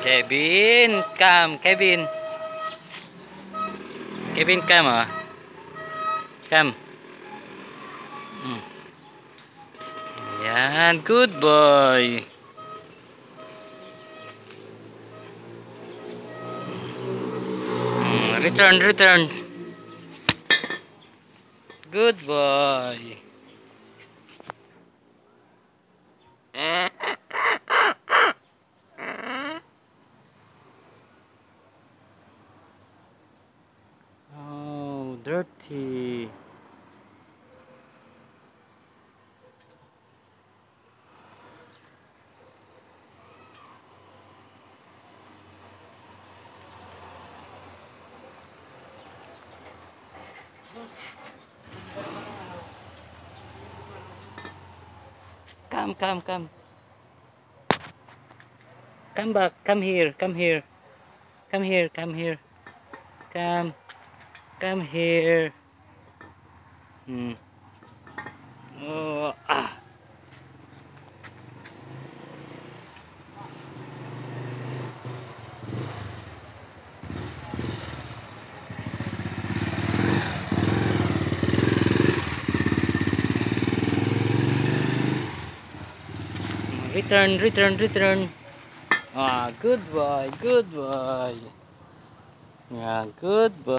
Kevin, come, Kevin. Kevin, come, oh. Come. Yan, good boy. Return, return. Good boy. Oh, dirty. Come, come, come. Come back. Come here. Come here. Come here. Come here. Come. Come here. Oh, ah. Return, return, return. Ah, good boy, good boy. Yeah, good boy.